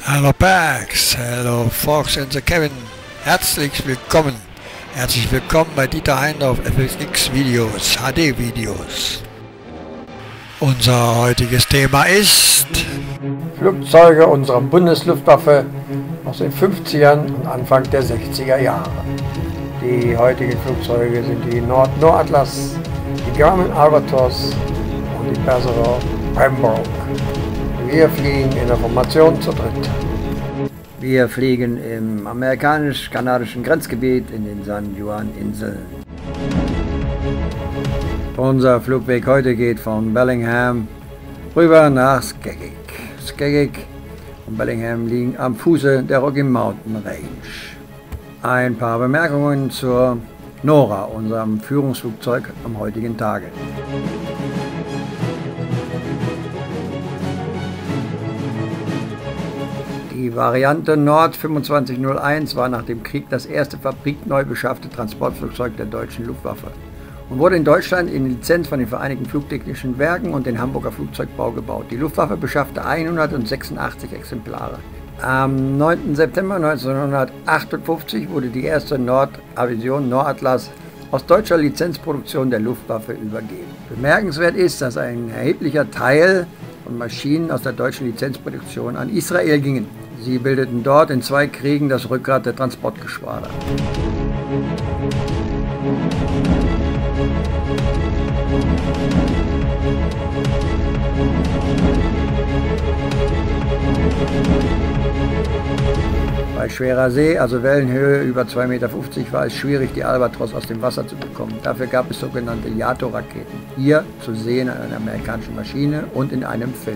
Hallo Bergs, hallo Fox and the Kevin, herzlich willkommen bei Dieter Heindorf FSX Videos, HD Videos. Unser heutiges Thema ist Flugzeuge unserer Bundesluftwaffe aus den 50ern und Anfang der 60er Jahre. Die heutigen Flugzeuge sind die Nord-Atlas, die Grumman Albatros und die Percival Pembroke. Wir fliegen in der Formation zu dritt. Wir fliegen im amerikanisch-kanadischen Grenzgebiet in den San Juan-Inseln. Unser Flugweg heute geht von Bellingham rüber nach Skagit. Skagit und Bellingham liegen am Fuße der Rocky Mountain Range. Ein paar Bemerkungen zur Nora, unserem Führungsflugzeug am heutigen Tage. Die Variante Nord 2501 war nach dem Krieg das erste fabrikneu beschaffte Transportflugzeug der deutschen Luftwaffe und wurde in Deutschland in Lizenz von den Vereinigten Flugtechnischen Werken und den Hamburger Flugzeugbau gebaut. Die Luftwaffe beschaffte 186 Exemplare. Am 9. September 1958 wurde die erste Nord-Avision Nord-Atlas aus deutscher Lizenzproduktion der Luftwaffe übergeben. Bemerkenswert ist, dass ein erheblicher Teil von Maschinen aus der deutschen Lizenzproduktion an Israel gingen. Sie bildeten dort in 2 Kriegen das Rückgrat der Transportgeschwader. Bei schwerer See, also Wellenhöhe über 2,50 Meter, war es schwierig, die Albatros aus dem Wasser zu bekommen. Dafür gab es sogenannte Yato-Raketen. Hier zu sehen an einer amerikanischen Maschine und in einem Film.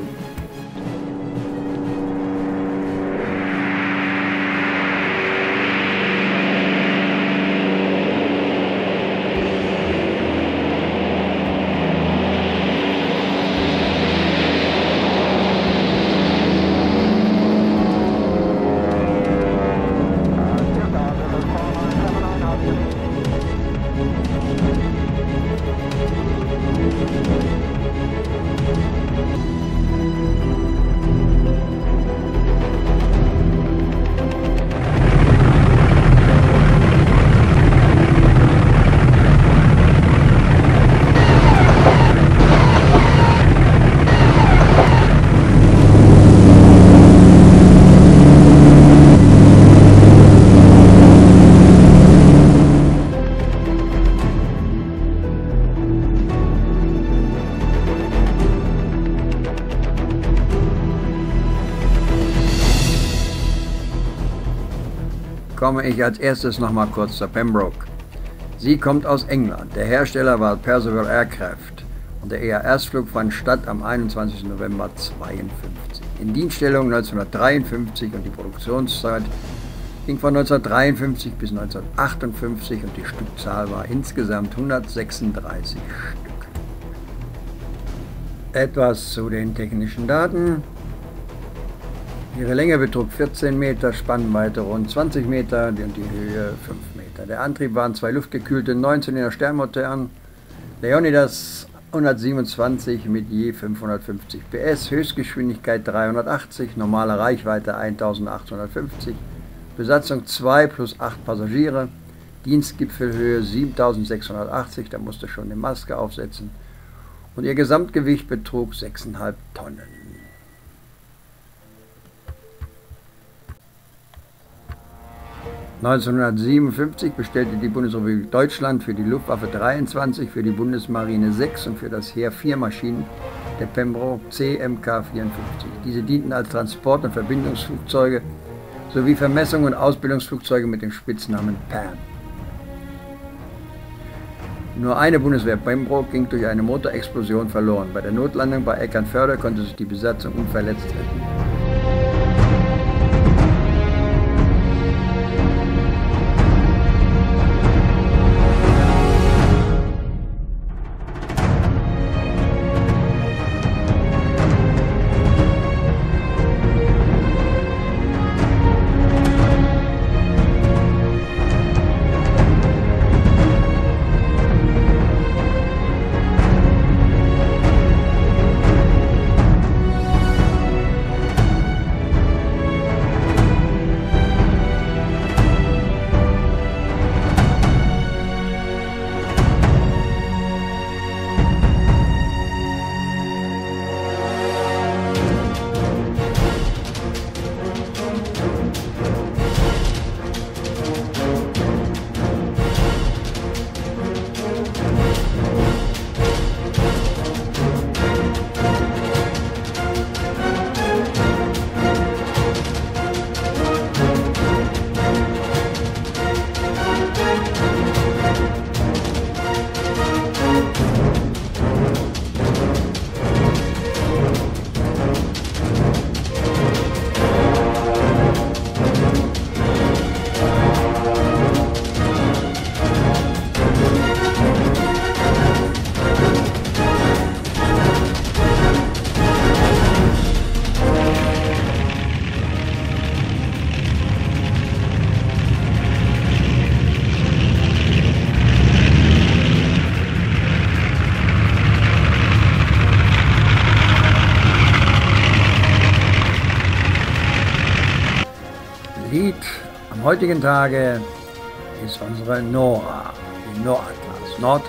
Komme ich als erstes noch mal kurz zur Pembroke. Sie kommt aus England. Der Hersteller war Percival Aircraft und der Erstflug fand statt am 21. November 1952. In Dienststellung 1953 und die Produktionszeit ging von 1953 bis 1958 und die Stückzahl war insgesamt 136 Stück. Etwas zu den technischen Daten. Ihre Länge betrug 14 Meter, Spannweite rund 20 Meter und die Höhe 5 Meter. Der Antrieb waren 2 luftgekühlte 19er Sternmotoren, Leonidas 127 mit je 550 PS, Höchstgeschwindigkeit 380, normale Reichweite 1850, Besatzung 2 plus 8 Passagiere, Dienstgipfelhöhe 7680, da musste schon eine Maske aufsetzen und ihr Gesamtgewicht betrug 6,5 Tonnen. (1957) bestellte die Bundesrepublik Deutschland für die Luftwaffe 23, für die Bundesmarine 6 und für das Heer 4 Maschinen der Pembroke CMK 54. Diese dienten als Transport- und Verbindungsflugzeuge sowie Vermessung- und Ausbildungsflugzeuge mit dem Spitznamen Pam. Nur eine Bundeswehr Pembroke ging durch eine Motorexplosion verloren. Bei der Notlandung bei Eckernförde konnte sich die Besatzung unverletzt retten. Am heutigen Tage ist unsere Nora, die Nordatlas.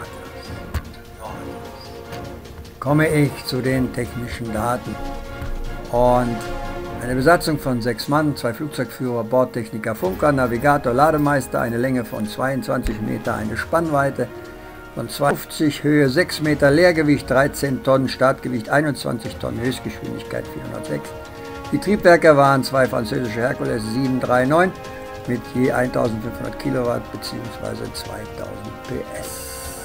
Komme ich zu den technischen Daten. Und eine Besatzung von 6 Mann, 2 Flugzeugführer, Bordtechniker, Funker, Navigator, Lademeister, eine Länge von 22 Meter, eine Spannweite von 250, Höhe 6 Meter, Leergewicht 13 Tonnen, Startgewicht 21 Tonnen, Höchstgeschwindigkeit 406. Die Triebwerke waren 2 französische Hercules 739 mit je 1500 Kilowatt bzw. 2000 PS.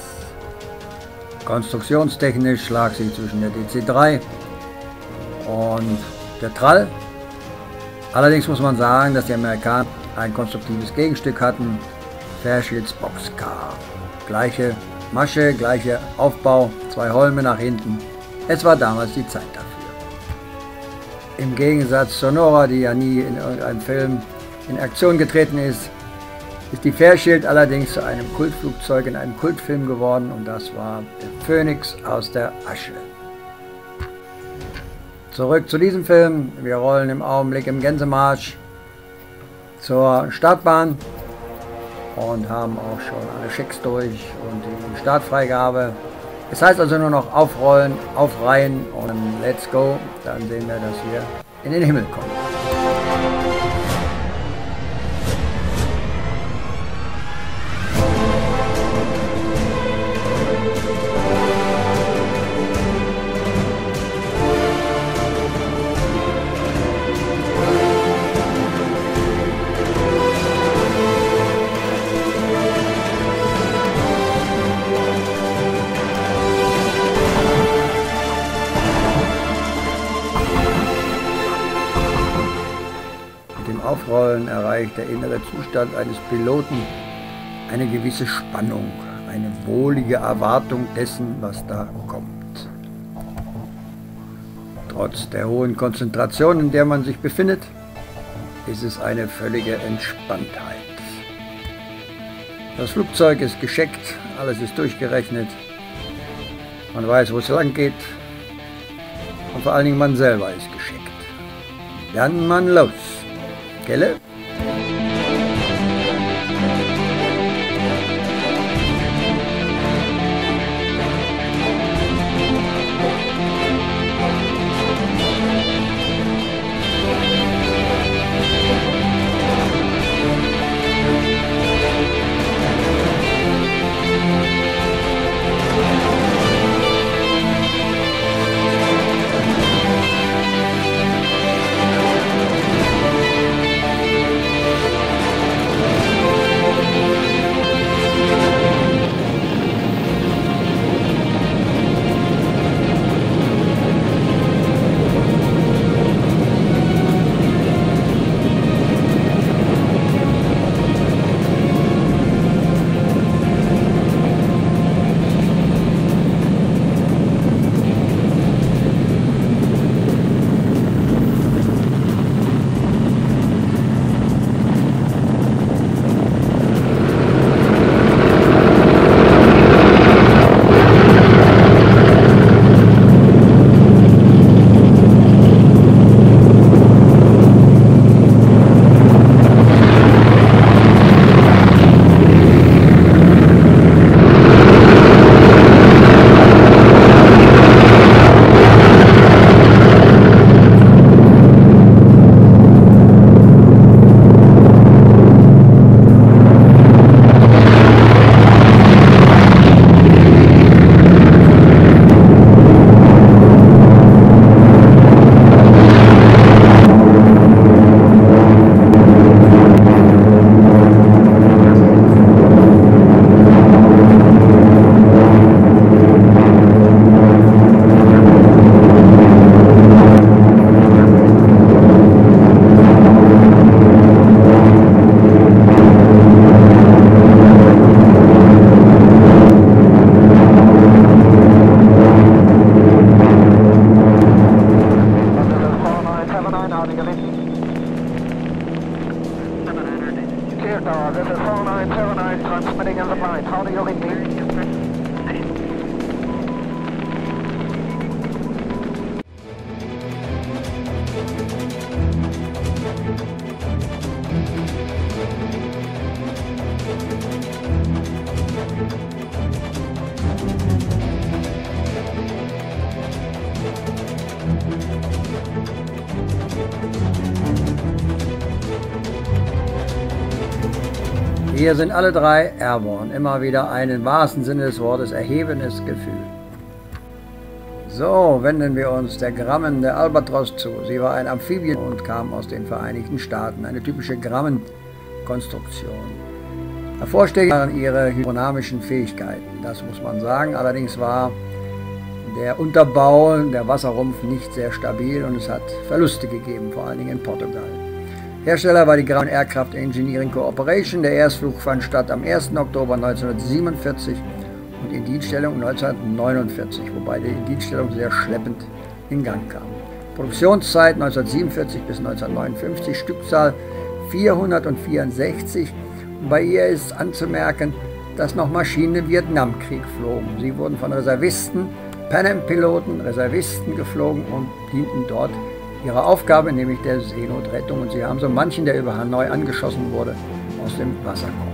Konstruktionstechnisch lag sie zwischen der DC-3 und der Trall. Allerdings muss man sagen, dass die Amerikaner ein konstruktives Gegenstück hatten, Fairchild Boxcar. Gleiche Masche, gleicher Aufbau, 2 Holme nach hinten. Es war damals die Zeit dafür. Im Gegensatz zur Nora, die ja nie in irgendeinem Film in Aktion getreten ist die Fairchild allerdings zu einem Kultflugzeug in einem Kultfilm geworden, und das war der Phönix aus der Asche. Zurück zu diesem Film. Wir rollen im Augenblick im Gänsemarsch zur Startbahn und haben auch schon alle Schecks durch und die Startfreigabe. Es heißt also nur noch aufrollen, aufreihen und let's go. Dann sehen wir, dass wir in den Himmel kommen. Aufrollen erreicht der innere Zustand eines Piloten eine gewisse Spannung, eine wohlige Erwartung dessen, was da kommt. Trotz der hohen Konzentration, in der man sich befindet, ist es eine völlige Entspanntheit. Das Flugzeug ist gescheckt, alles ist durchgerechnet, man weiß, wo es lang geht, und vor allen Dingen man selber ist gescheckt. Dann man los. Gelle? This is 4979 transmitting in the blind. How do you read me? Wir sind alle drei airborne. Immer wieder ein im wahrsten Sinne des Wortes erhebendes Gefühl. So wenden wir uns der Grumman der Albatros zu. Sie war ein Amphibien und kam aus den Vereinigten Staaten. Eine typische Grumman-Konstruktion. Hervorstechend waren ihre hydrodynamischen Fähigkeiten. Das muss man sagen. Allerdings war der Unterbau, der Wasserrumpf, nicht sehr stabil und es hat Verluste gegeben, vor allen Dingen in Portugal. Hersteller war die Grumman Aircraft Engineering Corporation. Der Erstflug fand statt am 1. Oktober 1947 und Indienststellung 1949, wobei die Indienststellung sehr schleppend in Gang kam. Produktionszeit 1947 bis 1959, Stückzahl 464. Und bei ihr ist anzumerken, dass noch Maschinen im Vietnamkrieg flogen. Sie wurden von Reservisten, Pan Am-Piloten, Reservisten geflogen und dienten dort ihrer Aufgabe, nämlich der Seenotrettung. Und sie haben so manchen, der über Hanoi angeschossen wurde, aus dem Wasser kommen.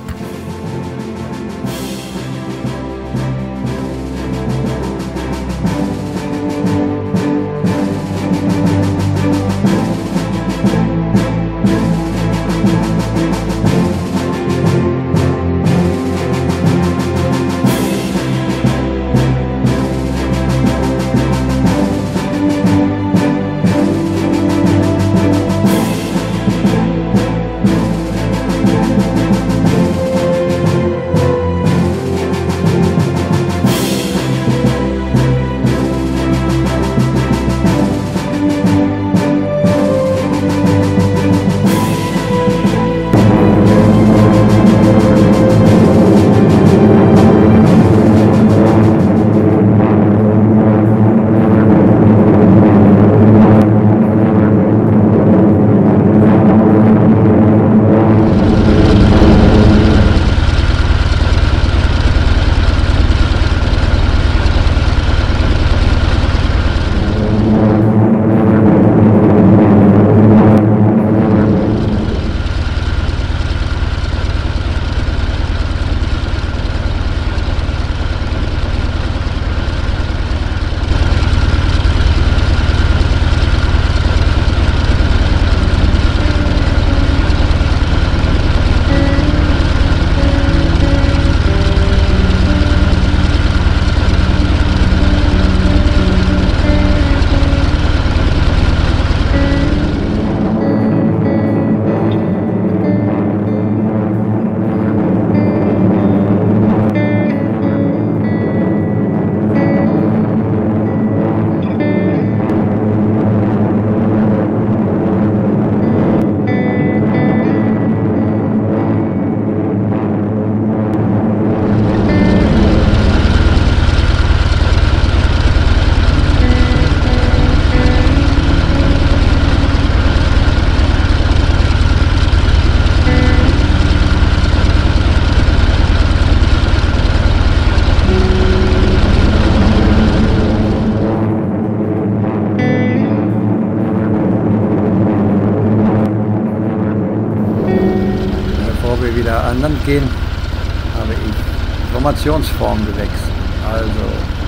An Land gehen, habe ich Formationsform gewechselt, also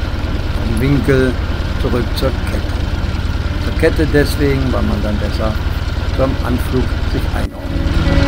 vom Winkel zurück zur Kette. Zur Kette deswegen, weil man dann besser zum Anflug sich einordnet.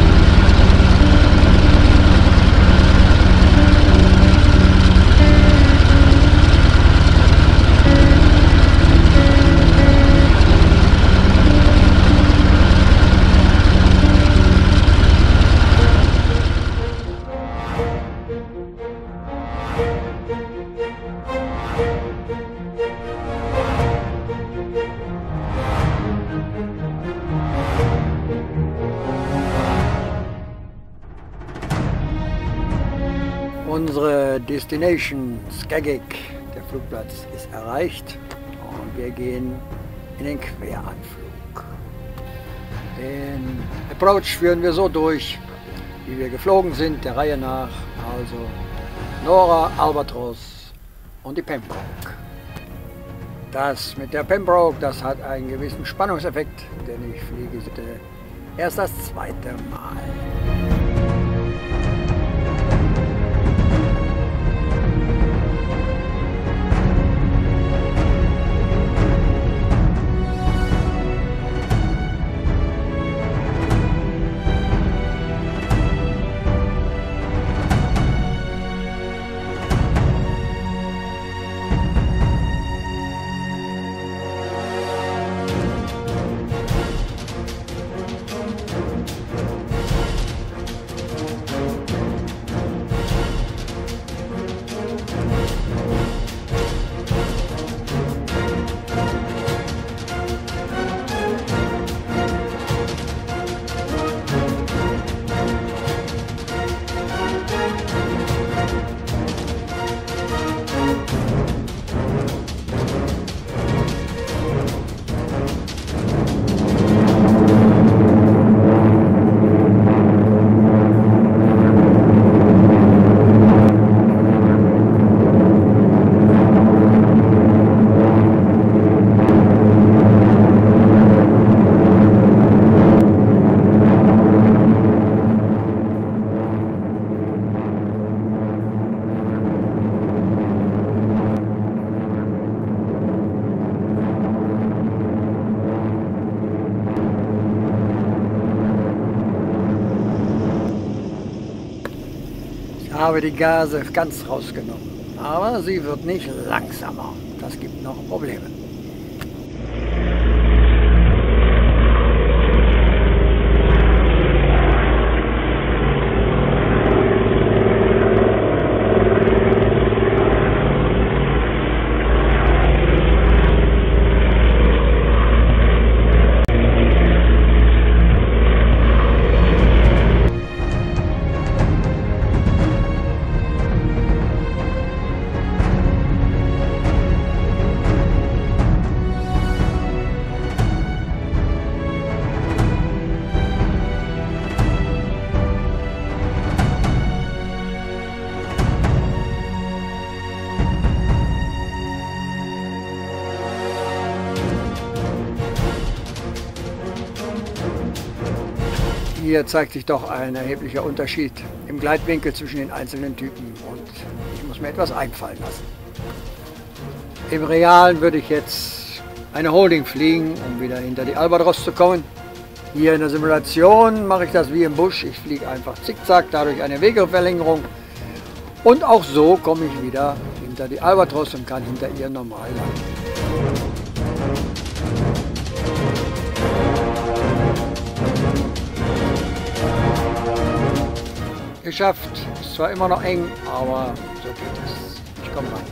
Unsere Destination Skagit, der Flugplatz, ist erreicht und wir gehen in den Queranflug. Den Approach führen wir so durch, wie wir geflogen sind, der Reihe nach, also Nora, Albatros und die Pembroke. Das mit der Pembroke, das hat einen gewissen Spannungseffekt, denn ich fliege erst das zweite Mal. Habe die Gase ganz rausgenommen. Aber sie wird nicht langsamer. Das gibt noch Probleme. Hier zeigt sich doch ein erheblicher Unterschied im Gleitwinkel zwischen den einzelnen Typen und ich muss mir etwas einfallen lassen. Im Realen würde ich jetzt eine Holding fliegen, um wieder hinter die Albatros zu kommen. Hier in der Simulation mache ich das wie im Busch. Ich fliege einfach zickzack, dadurch eine Wegeverlängerung und auch so komme ich wieder hinter die Albatros und kann hinter ihr normal landen. Geschafft. Ist zwar immer noch eng, aber so geht es. Ich komme rein.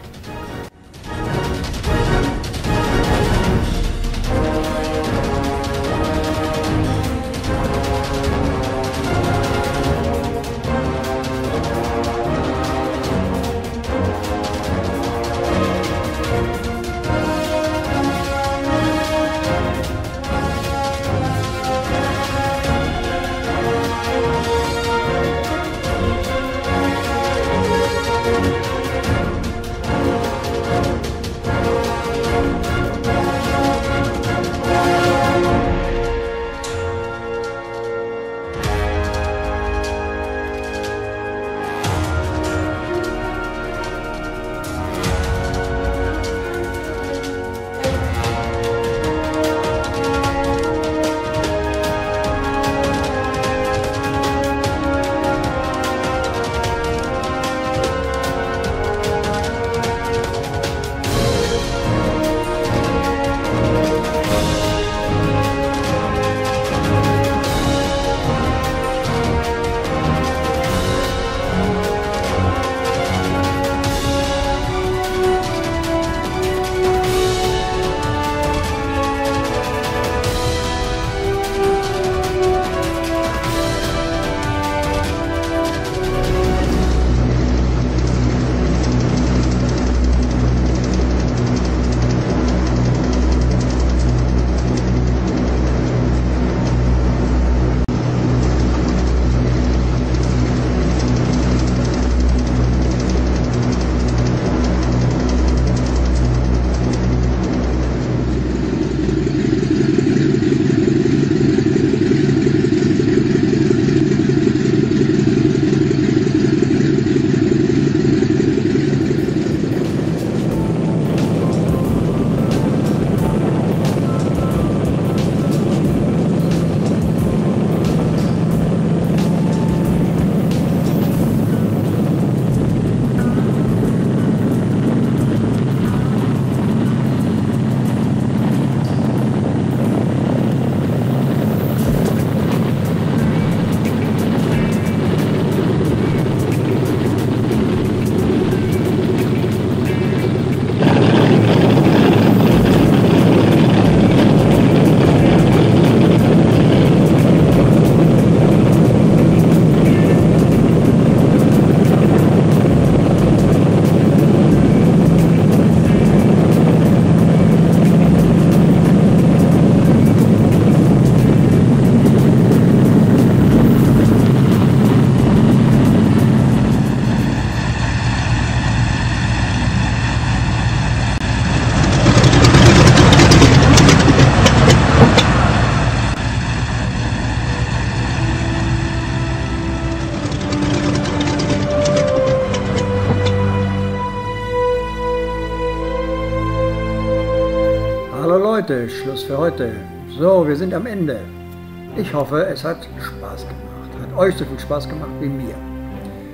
Leute, Schluss für heute. So, wir sind am Ende. Ich hoffe, es hat Spaß gemacht. Hat euch so viel Spaß gemacht wie mir.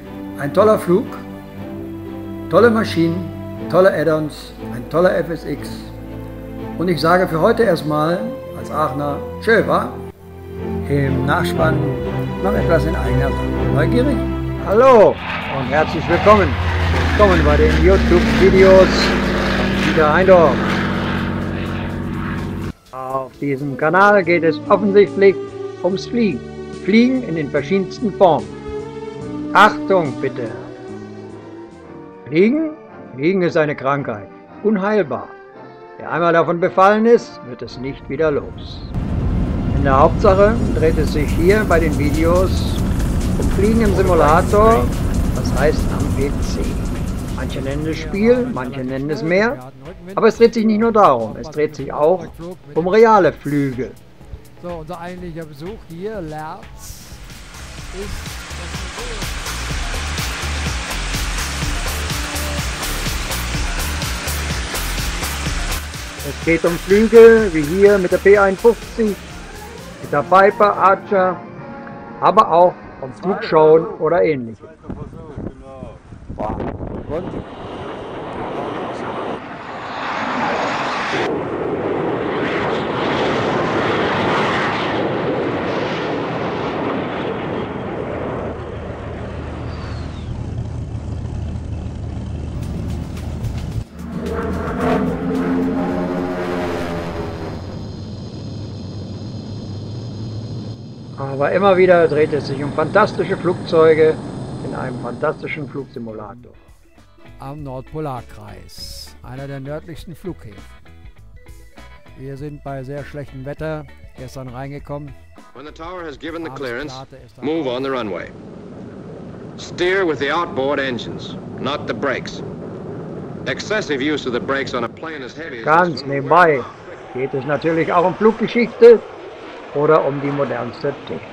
Ein toller Flug, tolle Maschinen, tolle Add-ons, ein toller FSX. Und ich sage für heute erstmal als Aachener tschö, wa? Im Nachspann noch etwas in eigener Sache. Neugierig? Hallo und herzlich willkommen. Willkommen bei den YouTube-Videos Dieter Heindorf. Auf diesem Kanal geht es offensichtlich ums Fliegen. Fliegen in den verschiedensten Formen. Achtung bitte! Fliegen ist eine Krankheit, unheilbar. Wer einmal davon befallen ist, wird es nicht wieder los. In der Hauptsache dreht es sich hier bei den Videos um Fliegen im Simulator, das heißt am PC. Manche nennen es Spiel, manche nennen es mehr, aber es dreht sich nicht nur darum, es dreht sich auch um reale Flüge. So, unser eigentlicher Besuch hier, Lerz, ist... Es geht um Flüge wie hier mit der P-51, mit der Viper Archer, aber auch um Flugschauen oder ähnliches. Aber immer wieder dreht es sich um fantastische Flugzeuge in einem fantastischen Flugsimulator. Am Nordpolarkreis, einer der nördlichsten Flughäfen. Wir sind bei sehr schlechtem Wetter gestern reingekommen. When the tower has given the clearance, move on the runway. Steer with the outboard engines, not the brakes. Excessive use of the brakes on a plane as heavy as Ganz this one nebenbei geht es natürlich auch um Fluggeschichte oder um die modernste Technik.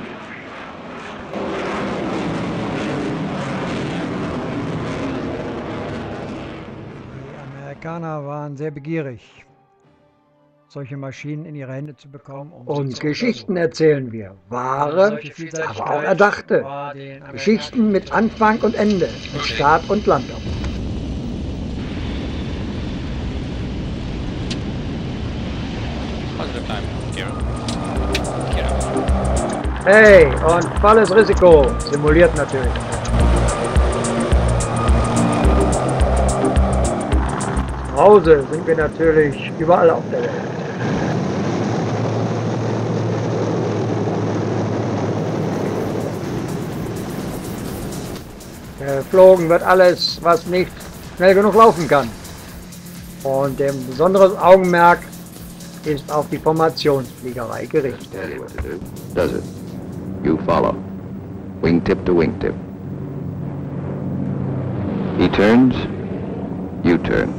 Die Amerikaner waren sehr begierig, solche Maschinen in ihre Hände zu bekommen. Und Geschichten erzählen wir, wahre, aber auch erdachte. Geschichten mit Anfang und Ende, mit Start und Landung. Hey, und volles Risiko, simuliert natürlich. Zu Hause sind wir natürlich überall auf der Welt. Geflogen wird alles, was nicht schnell genug laufen kann. Und ein besonderes Augenmerk ist auf die Formationsfliegerei gerichtet. Does it? You follow. Wingtip to wingtip. He turns, you turn.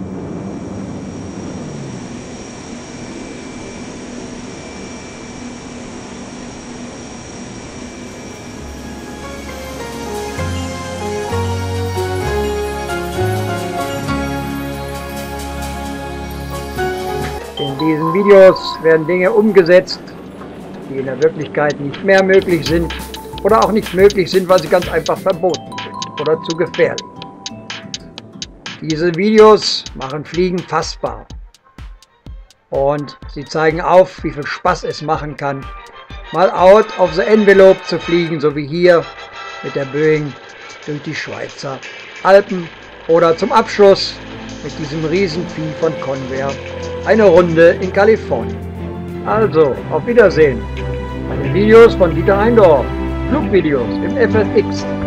In diesen Videos werden Dinge umgesetzt, die in der Wirklichkeit nicht mehr möglich sind oder auch nicht möglich sind, weil sie ganz einfach verboten sind oder zu gefährlich. Diese Videos machen Fliegen fassbar und sie zeigen auf, wie viel Spaß es machen kann, mal out of the envelope zu fliegen, so wie hier mit der Boeing durch die Schweizer Alpen oder zum Abschluss mit diesem Riesenvieh von Convair eine Runde in Kalifornien. Also, auf Wiedersehen bei den Videos von Dieter Heindorf, Flugvideos im FSX.